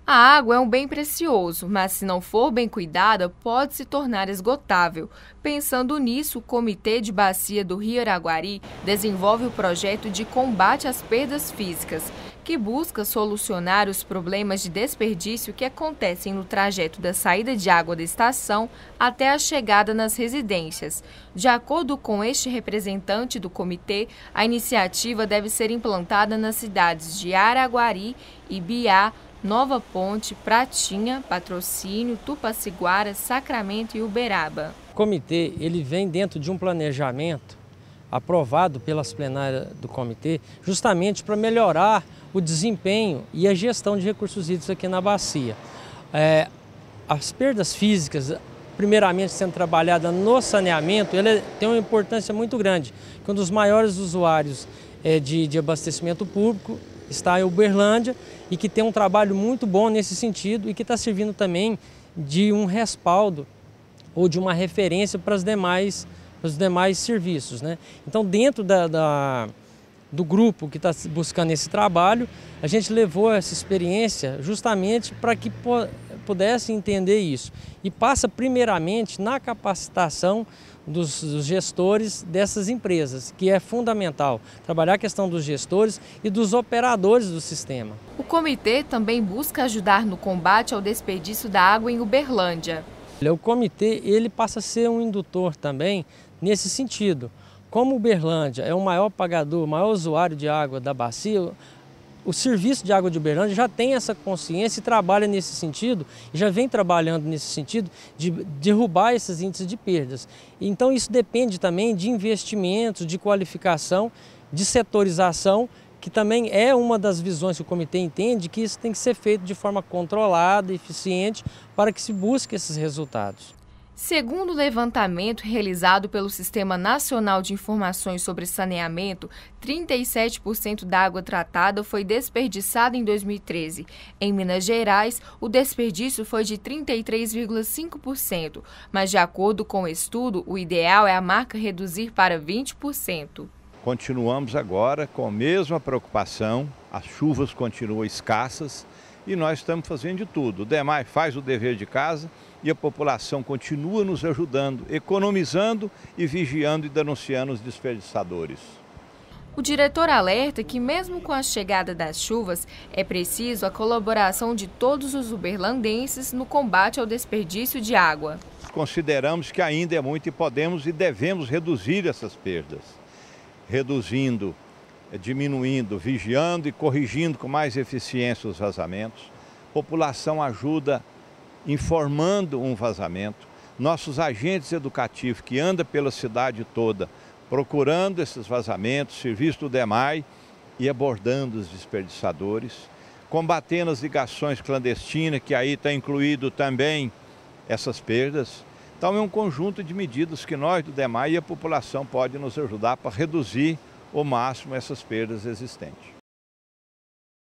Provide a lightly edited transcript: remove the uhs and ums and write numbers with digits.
A água é um bem precioso, mas se não for bem cuidada, pode se tornar esgotável. Pensando nisso, o Comitê de Bacia do Rio Araguari desenvolve o projeto de combate às perdas físicas, que busca solucionar os problemas de desperdício que acontecem no trajeto da saída de água da estação até a chegada nas residências. De acordo com este representante do comitê, a iniciativa deve ser implantada nas cidades de Araguari, Ibiá, Nova Ponte, Pratinha, Patrocínio, Tupaciguara, Sacramento e Uberaba. O comitê ele vem dentro de um planejamento aprovado pelas plenárias do comitê, justamente para melhorar o desempenho e a gestão de recursos hídricos aqui na bacia. As perdas físicas, primeiramente sendo trabalhada no saneamento, ela tem uma importância muito grande, que um dos maiores usuários de abastecimento público está em Uberlândia e que tem um trabalho muito bom nesse sentido e que está servindo também de um respaldo ou de uma referência para os demais serviços, né? Então, dentro do grupo que está buscando esse trabalho, a gente levou essa experiência justamente para que pudesse entender isso. E passa primeiramente na capacitação dos gestores dessas empresas, que é fundamental trabalhar a questão dos gestores e dos operadores do sistema. O comitê também busca ajudar no combate ao desperdício da água em Uberlândia. O comitê ele passa a ser um indutor também nesse sentido. Como Uberlândia é o maior pagador, o maior usuário de água da bacia, o Serviço de Água de Uberlândia já tem essa consciência e trabalha nesse sentido, e já vem trabalhando nesse sentido de derrubar esses índices de perdas. Então isso depende também de investimentos, de qualificação, de setorização, que também é uma das visões que o comitê entende que isso tem que ser feito de forma controlada e eficiente para que se busque esses resultados. Segundo o levantamento realizado pelo Sistema Nacional de Informações sobre Saneamento, 37% da água tratada foi desperdiçada em 2013. Em Minas Gerais, o desperdício foi de 33,5%, mas de acordo com o estudo, o ideal é a marca reduzir para 20%. Continuamos agora com a mesma preocupação, as chuvas continuam escassas e nós estamos fazendo de tudo. O DEMAI faz o dever de casa e a população continua nos ajudando, economizando e vigiando e denunciando os desperdiçadores. O diretor alerta que, mesmo com a chegada das chuvas, é preciso a colaboração de todos os uberlandenses no combate ao desperdício de água. Consideramos que ainda é muito e podemos e devemos reduzir essas perdas. Reduzindo, diminuindo, vigiando e corrigindo com mais eficiência os vazamentos. A população ajuda informando um vazamento. Nossos agentes educativos que andam pela cidade toda procurando esses vazamentos, serviço do DEMAI e abordando os desperdiçadores, combatendo as ligações clandestinas, que aí está incluído também essas perdas. Então é um conjunto de medidas que nós do DEMAI e a população pode nos ajudar para reduzir ao máximo essas perdas existentes.